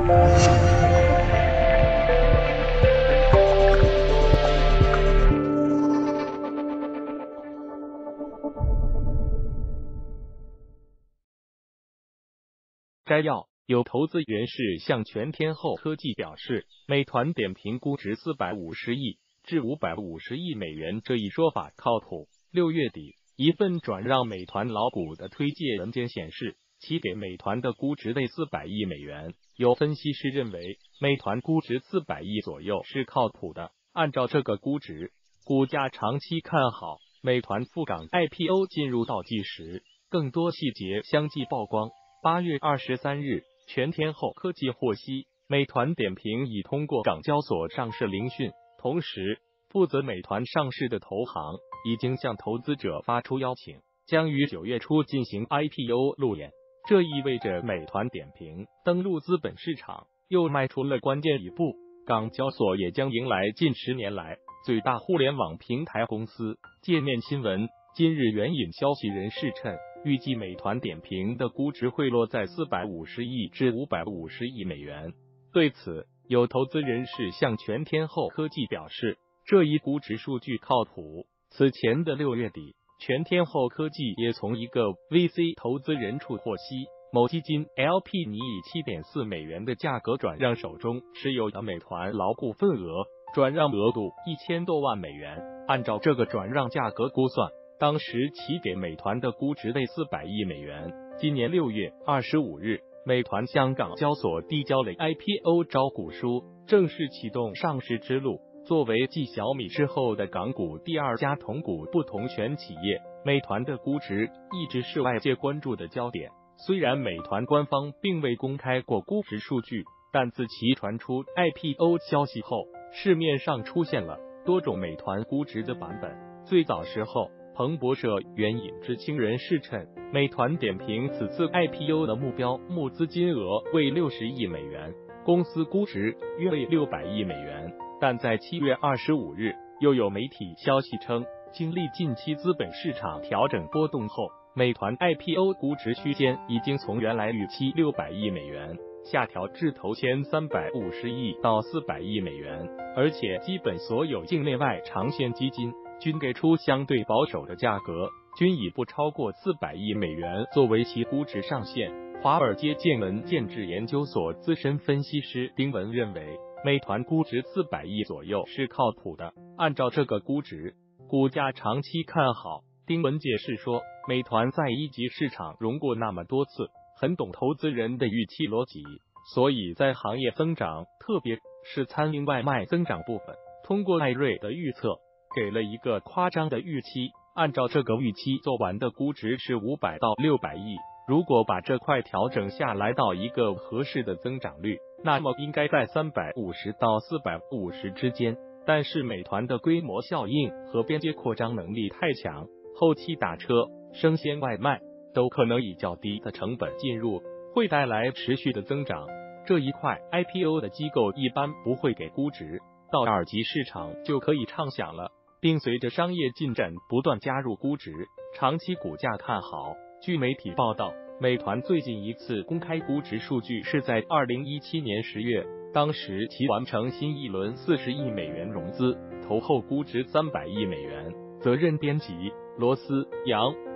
摘要：有投资人士向全天候科技表示，美团点评估值450亿至550亿美元这一说法靠谱。6月底，一份转让美团老股的推介文件显示，其给美团的估值为400亿美元。有分析师认为，美团估值400亿左右是靠谱的。按照这个估值，股价长期看好。美团赴港 IPO 进入倒计时，更多细节相继曝光。8月23日，全天候科技获悉，美团点评已通过港交所上市聆讯。同时，负责美团上市的投行已经向投资者发出邀请，将于9月初进行 IPO 路演。这意味着美团点评登陆资本市场又迈出了关键一步。港交所也将迎来近10年来最大互联网平台公司。界面新闻今日援引消息人士称，预计美团点评的估值会落在450亿至550亿美元。对此，有投资人士向全天候科技表示，这一估值数据靠谱。此前的6月底，全天候科技也从一个 VC 投资人处获悉，某基金 LP 拟以7.4美元的价格转让手中持有的美团老股份额，转让额度1000多万美元。按照这个转让价格估算，当时其给美团的估值为400亿美元。今年6月25日，美团向港交所递交了 IPO 招股书，正式启动上市之路。作为继小米之后的港股第2家同股不同权企业，美团的估值一直是外界关注的焦点。虽然美团官方并未公开过估值数据，但自其传出 IPO 消息后，市面上出现了多种美团估值的版本。最早时候，彭博社援引知情人士称，美团点评此次 IPO 的目标募资金额为60亿美元，公司估值约为600亿美元。但在7月25日，又有媒体消息称，经历近期资本市场调整波动后，美团 IPO 估值区间已经从原来预期600亿美元下调至头前350亿到400亿美元，而且基本所有境内外长线基金均给出相对保守的价格，均以不超过400亿美元作为其估值上限。华尔街见闻建制研究所资深分析师丁文认为，美团估值400亿左右是靠谱的。按照这个估值，股价长期看好。丁文解释说，美团在一级市场融过那么多次，很懂投资人的预期逻辑，所以在行业增长，特别是餐饮外卖增长部分，通过艾瑞的预测给了一个夸张的预期。按照这个预期做完的估值是500到600亿，如果把这块调整下来到一个合适的增长率，那么应该在350到450之间。但是美团的规模效应和边界扩张能力太强，后期打车、生鲜外卖都可能以较低的成本进入，会带来持续的增长。这一块 IPO 的机构一般不会给估值，到2级市场就可以畅想了，并随着商业进展不断加入估值，长期股价看好。据媒体报道，美团最近一次公开估值数据是在2017年10月，当时其完成新一轮40亿美元融资，投后估值300亿美元。责任编辑罗斯、杨。